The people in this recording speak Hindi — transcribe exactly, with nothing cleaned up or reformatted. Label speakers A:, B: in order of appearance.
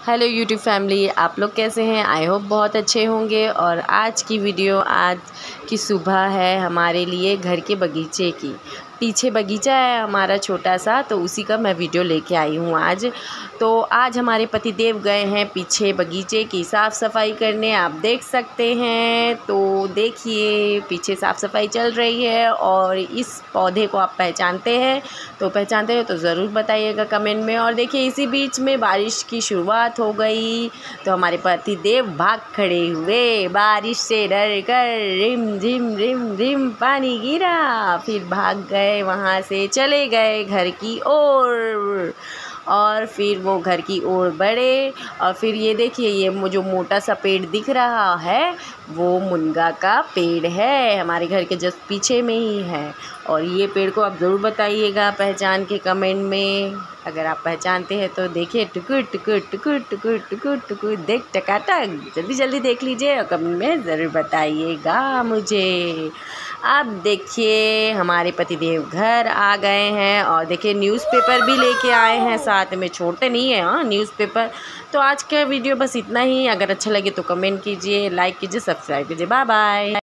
A: हेलो यूट्यूब फैमिली, आप लोग कैसे हैं? आई होप बहुत अच्छे होंगे। और आज की वीडियो आज की सुबह है हमारे लिए घर के बगीचे की। पीछे बगीचा है हमारा छोटा सा, तो उसी का मैं वीडियो लेके आई हूँ आज। तो आज हमारे पतिदेव गए हैं पीछे बगीचे की साफ़ सफाई करने, आप देख सकते हैं। तो देखिए पीछे साफ़ सफाई चल रही है। और इस पौधे को आप पहचानते हैं तो पहचानते हो तो ज़रूर बताइएगा कमेंट में। और देखिए इसी बीच में बारिश की शुरुआत हो गई, तो हमारे पतिदेव भाग खड़े हुए। बारिश से डर कर रिम झिम रिम झिम पानी गिरा, फिर भाग गए, वहाँ से चले गए घर की ओर। और फिर वो घर की ओर बढ़े। और फिर ये देखिए ये जो मोटा सा पेड़ दिख रहा है वो मुनगा का पेड़ है, हमारे घर के जस्ट पीछे में ही है। और ये पेड़ को आप ज़रूर बताइएगा पहचान के कमेंट में। अगर आप पहचानते हैं तो देखिए टुकुर टुकुर टुकुर टुकुर टुकुर टुकुर देख टकाटक, जल्दी जल्दी देख लीजिए और कमेंट में ज़रूर बताइएगा मुझे। अब देखिए हमारे पतिदेव घर आ गए हैं और देखिए न्यूज़पेपर भी लेके आए हैं साथ में, छोड़ते नहीं है हाँ न्यूज़पेपर। तो आज का वीडियो बस इतना ही। अगर अच्छा लगे तो कमेंट कीजिए, लाइक कीजिए, सब्सक्राइब कीजिए। Bye bye.